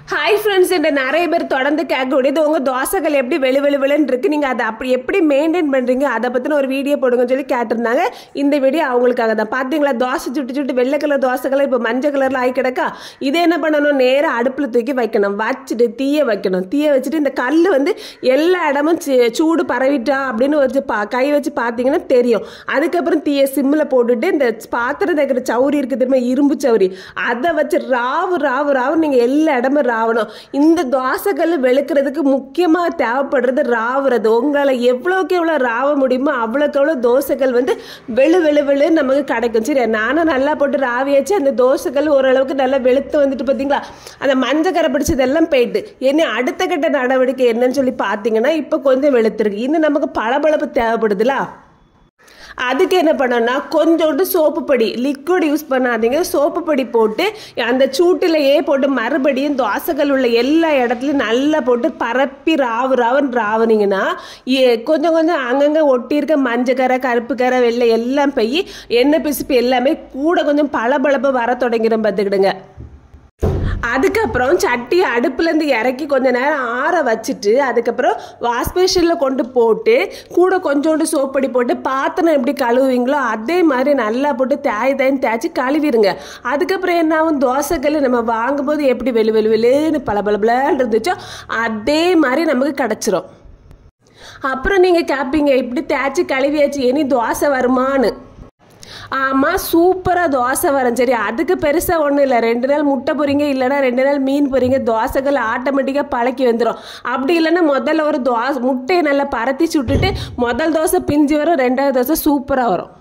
Hi friends, இந்த நிறைய பேர் தொடர்ந்து கேட்கக்கூடியது உங்கள் தோசைகள் எப்படி வெளுன்னு இருக்குது, நீங்கள் அதை அப்படி எப்படி மெயின்டைன் பண்ணுறீங்க, அதை பற்றின ஒரு வீடியோ போடுங்கன்னு சொல்லி கேட்டிருந்தாங்க. இந்த வீடியோ அவங்களுக்காக தான். பார்த்தீங்களா, தோசை சுட்டு வெள்ளை கலர் தோசைகளை இப்போ மஞ்சள் கலரில் ஆகி கிடக்கா. இதை என்ன பண்ணணும், நேராக அடுப்பில் தூக்கி வைக்கணும், வச்சுட்டு தீயை வைக்கணும். தீயை வச்சுட்டு இந்த கல் வந்து எல்லா இடமும் சூடு பரவிட்டா அப்படின்னு வச்சு கை வச்சு பார்த்தீங்கன்னா தெரியும். அதுக்கப்புறம் தீயை சிம்மில் போட்டுட்டு இந்த பாத்திரம் தைக்கிற சவுரி இருக்குது தெரியுமா, இரும்பு சவுரி, அதை வச்சு ராவு நீங்கள் எல்லா இடமும் ராவணும். இந்த தோசைகள் வெளுக்கிறதுக்கு முக்கியமாக தேவைப்படுறது ராவுறது. உங்களை எவ்வளோக்கு எவ்வளோ ராவ முடியுமோ அவ்வளோக்கு எவ்வளோ தோசைகள் வந்து வெளு நமக்கு கிடைக்கும். சரி, நானும் நல்லா போட்டு ராவியாச்சு. அந்த தோசைகள் ஓரளவுக்கு நல்லா வெளுத்து வந்துட்டு பார்த்தீங்களா, அந்த மஞ்சள் கரை பிடிச்சதெல்லாம் போயிட்டு என்ன அடுத்த கட்ட நடவடிக்கை என்னன்னு சொல்லி பார்த்தீங்கன்னா, இப்போ கொஞ்சம் வெளுத்துருக்கு. இன்னும் நமக்கு பளபளப்பு தேவைப்படுதுல. அதுக்கு என்ன பண்ணோம்னா, கொஞ்சோண்டு சோப்பு பொடி, லிக்விட் யூஸ் பண்ணாதீங்க, சோப்பு பொடி போட்டு அந்த சூட்டிலேயே போட்டு மறுபடியும் தோசைகள் உள்ள எல்லா இடத்துலையும் நல்லா போட்டு பரப்பி ராவுன்னு ராவுனீங்கன்னா கொஞ்சம் அங்கங்கே ஒட்டியிருக்க மஞ்சள் கரை, கருப்பு கரை, வெள்ளை எல்லாம் போய் எண்ணெய் பிசுப்பு எல்லாமே கூட கொஞ்சம் பளபளப்பு வர தொடங்கிடும் பார்த்துக்கிடுங்க. அதுக்கப்புறம் சட்டி அடுப்புலேருந்து இறக்கி கொஞ்சம் நேரம் ஆற வச்சுட்டு அதுக்கப்புறம் வாஷ்பேஷனில் கொண்டு போட்டு கூட கொஞ்சோண்டு சோப்படி போட்டு பாத்திரம் எப்படி கழுவுவீங்களோ அதே மாதிரி நல்லா போட்டு தேய்ச்சி கழுவிடுங்க. அதுக்கப்புறம் என்ன ஆகும், தோசைகள் நம்ம வாங்கும்போது எப்படி வெளுன்னு பளபளன்னு இருந்துச்சோ அதே மாதிரி நமக்கு கிடச்சிரும். அப்புறம் நீங்கள் கேட்பீங்க, இப்படி தேய்ச்சி கழுவியாச்சு இனி தோசை வருமானு. ஆமாம், சூப்பராக தோசை வரும். சரி, அதுக்கு பெருசாக ஒன்றும் இல்லை. 2 நாள் முட்டை பொரிங்க, இல்லைனா 2 நாள் மீன் பொரிங்க, தோசைகள் ஆட்டோமேட்டிக்காக பழக்கி வந்துடும். அப்படி இல்லைன்னா முதல்ல ஒரு முட்டையை நல்லா பரத்தி சுட்டுட்டு முதல் தோசை பிஞ்சு வரும், 2வது தோசை சூப்பராக வரும்.